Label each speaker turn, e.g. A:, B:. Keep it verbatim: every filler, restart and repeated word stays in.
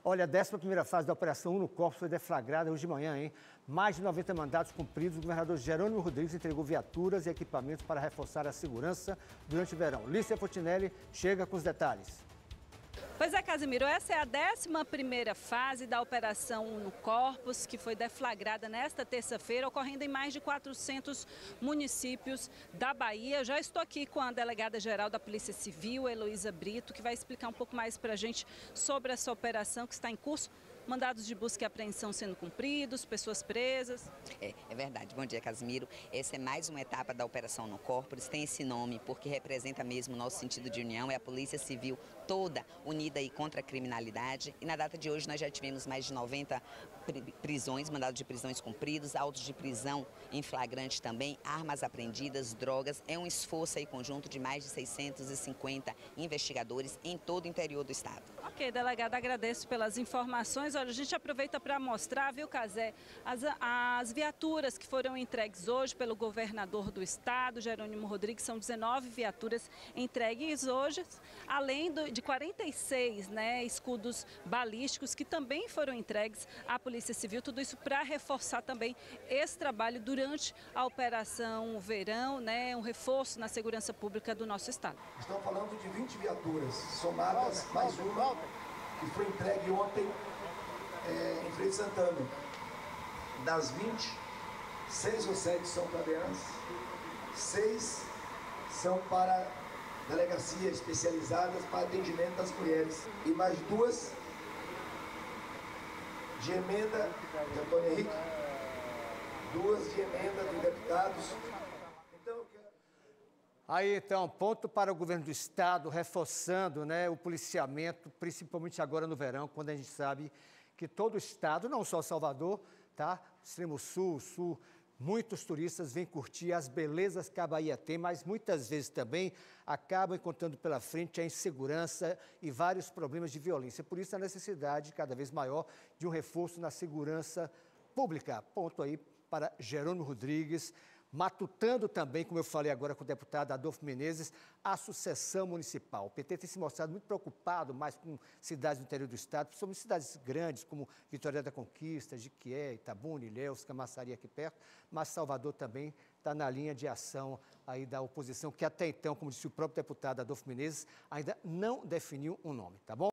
A: Olha, a décima primeira fase da Operação Uno Corpus foi deflagrada hoje de manhã, hein? Mais de noventa mandados cumpridos, o governador Jerônimo Rodrigues entregou viaturas e equipamentos para reforçar a segurança durante o verão. Lícia Fontinelli chega com os detalhes.
B: Pois é, Casimiro, essa é a décima primeira fase da Operação Uno Corpus, que foi deflagrada nesta terça-feira, ocorrendo em mais de quatrocentos municípios da Bahia. Já estou aqui com a delegada-geral da Polícia Civil, Heloísa Brito, que vai explicar um pouco mais para a gente sobre essa operação que está em curso. Mandados de busca e apreensão sendo cumpridos, pessoas presas.
C: É, é verdade. Bom dia, Casimiro. Essa é mais uma etapa da Operação Uno Corpus. Tem esse nome porque representa mesmo o nosso sentido de união. É a Polícia Civil toda unida aí contra a criminalidade. E na data de hoje nós já tivemos mais de noventa prisões, mandados de prisões cumpridos, autos de prisão em flagrante também, armas apreendidas, drogas. É um esforço aí conjunto de mais de seiscentos e cinquenta investigadores em todo o interior do estado.
B: Ok, delegada, agradeço pelas informações. Olha, a gente aproveita para mostrar, viu, Casé, as, as viaturas que foram entregues hoje pelo governador do estado, Jerônimo Rodrigues. São dezenove viaturas entregues hoje, além do, de quarenta e seis né, escudos balísticos que também foram entregues à Polícia Civil. Tudo isso para reforçar também esse trabalho durante a Operação Verão, né, um reforço na segurança pública do nosso estado.
D: Estão falando de vinte viaturas somadas, mais uma que foi entregue ontem É, em Frei Santana. Das vinte, seis ou sete são para crianças, seis são para delegacias especializadas para atendimento das mulheres e mais duas de emenda de Antônio Henrique, duas de emenda de deputados. Então eu quero...
A: Aí, então, ponto para o governo do estado, reforçando, né, o policiamento, principalmente agora no verão, quando a gente sabe que todo o estado, não só Salvador, tá? Extremo Sul, Sul, muitos turistas vêm curtir as belezas que a Bahia tem, mas muitas vezes também acabam encontrando pela frente a insegurança e vários problemas de violência. Por isso a necessidade cada vez maior de um reforço na segurança pública. Ponto aí para Jerônimo Rodrigues, matutando também, como eu falei agora com o deputado Adolfo Menezes, a sucessão municipal. O P T tem se mostrado muito preocupado mais com cidades do interior do estado, principalmente cidades grandes como Vitória da Conquista, Jiquié, Itabuna, Ilhéus, Camaçari aqui perto, mas Salvador também está na linha de ação aí da oposição, que até então, como disse o próprio deputado Adolfo Menezes, ainda não definiu um nome, tá bom?